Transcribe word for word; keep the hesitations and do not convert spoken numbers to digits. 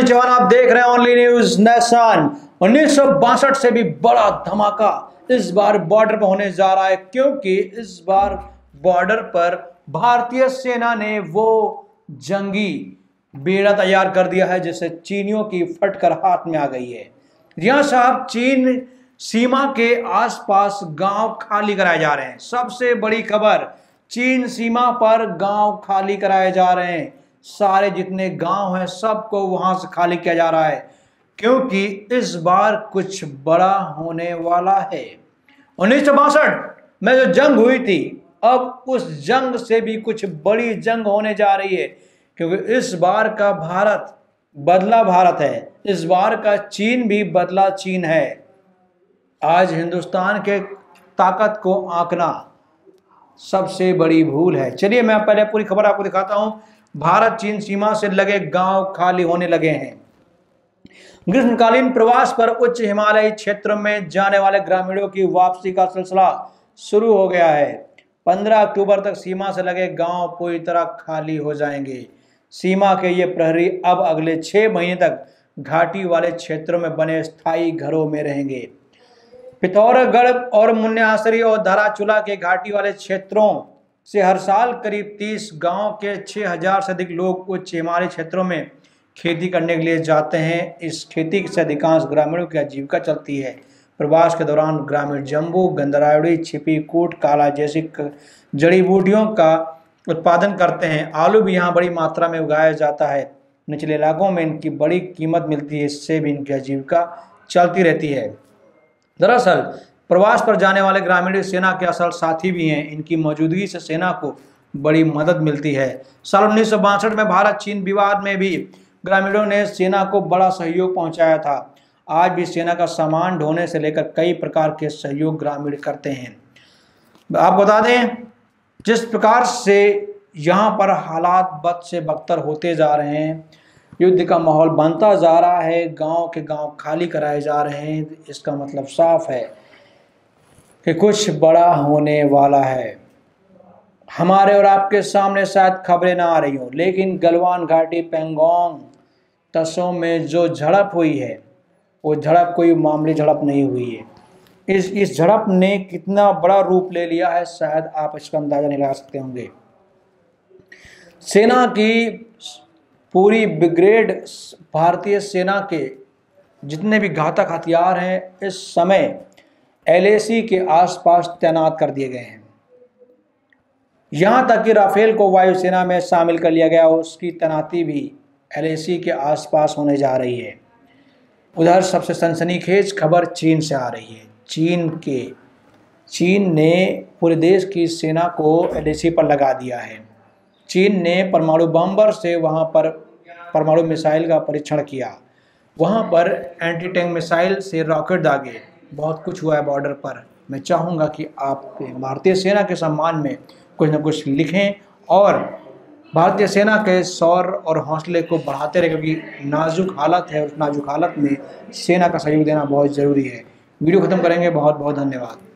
जवान, आप देख रहे हैं ओनली न्यूज नेशन। उन्नीस सौ बासठ से भी बड़ा धमाका इस बार बॉर्डर पर होने जा रहा है, क्योंकि इस बार बॉर्डर पर भारतीय सेना ने वो जंगी बेड़ा तैयार कर दिया है जिससे चीनियों की फटकर हाथ में आ गई है। यहां साहब, चीन सीमा के आसपास गांव खाली कराए जा रहे हैं। सबसे बड़ी खबर, चीन सीमा पर गांव खाली कराए जा रहे हैं। सारे जितने गांव हैं सबको वहां से खाली किया जा रहा है, क्योंकि इस बार कुछ बड़ा होने वाला है। उन्नीस सौ बासठ में जो जंग हुई थी, अब उस जंग से भी कुछ बड़ी जंग होने जा रही है, क्योंकि इस बार का भारत बदला भारत है। इस बार का चीन भी बदला चीन है। आज हिंदुस्तान के ताकत को आंकना सबसे बड़ी भूल है। चलिए मैं पहले पूरी खबर आपको दिखाता हूं। भारत चीन सीमा से लगे गांव खाली होने लगे हैं। ग्रीष्मकालीन प्रवास पर उच्च हिमालयी क्षेत्र में जाने वाले ग्रामीणों की वापसी का सिलसिला शुरू हो गया है। पंद्रह अक्टूबर तक सीमा से लगे गांव पूरी तरह खाली हो जाएंगे। सीमा के ये प्रहरी अब अगले छह महीने तक घाटी वाले क्षेत्रों में बने स्थायी घरों में रहेंगे। पिथौरागढ़ और मुन्यासरी और धाराचूला के घाटी वाले क्षेत्रों से हर साल करीब तीस गांव के छह हज़ार से अधिक लोग उच्च हिमालयी क्षेत्रों में खेती करने के लिए जाते हैं। इस खेती से अधिकांश ग्रामीणों की आजीविका चलती है। प्रवास के दौरान ग्रामीण जम्बू, गंधरावड़ी, छिपी कूट, काला जैसी जड़ी बूटियों का उत्पादन करते हैं। आलू भी यहाँ बड़ी मात्रा में उगाया जाता है। निचले इलाकों में इनकी बड़ी कीमत मिलती है, इससे भी इनकी आजीविका चलती रहती है। दरअसल प्रवास पर जाने वाले ग्रामीण सेना के असल साथी भी हैं। इनकी मौजूदगी से सेना को बड़ी मदद मिलती है। साल उन्नीस सौ बासठ में भारत चीन विवाद में भी ग्रामीणों ने सेना को बड़ा सहयोग पहुंचाया था। आज भी सेना का सामान ढोने से लेकर कई प्रकार के सहयोग ग्रामीण करते हैं। आप बता दें, जिस प्रकार से यहाँ पर हालात बद से बदतर होते जा रहे हैं, युद्ध का माहौल बनता जा रहा है, गांव के गांव खाली कराए जा रहे हैं, इसका मतलब साफ है कि कुछ बड़ा होने वाला है। हमारे और आपके सामने शायद खबरें ना आ रही हो, लेकिन गलवान घाटी पैंगोंग तसों में जो झड़प हुई है, वो झड़प कोई मामूली झड़प नहीं हुई है। इस इस झड़प ने कितना बड़ा रूप ले लिया है, शायद आप इसका अंदाजा नहीं लगा सकते होंगे। सेना की पूरी ब्रिगेड, भारतीय सेना के जितने भी घातक हथियार हैं, इस समय एल ए सी के आसपास तैनात कर दिए गए हैं। यहाँ तक कि राफेल को वायुसेना में शामिल कर लिया गया, उसकी तैनाती भी एल ए सी के आसपास होने जा रही है। उधर सबसे सनसनीखेज खबर चीन से आ रही है। चीन के चीन ने पूरे देश की सेना को एल ए सी पर लगा दिया है। चीन ने परमाणु बम्बर से वहाँ पर परमाणु मिसाइल का परीक्षण किया। वहाँ पर एंटी टैंक मिसाइल से रॉकेट दागे, बहुत कुछ हुआ है बॉर्डर पर। मैं चाहूँगा कि आप भारतीय सेना के सम्मान में कुछ न कुछ लिखें और भारतीय सेना के शौर्य और हौसले को बढ़ाते रहे, क्योंकि नाजुक हालत है और उस नाजुक हालत में सेना का सहयोग देना बहुत ज़रूरी है। वीडियो ख़त्म करेंगे। बहुत बहुत धन्यवाद।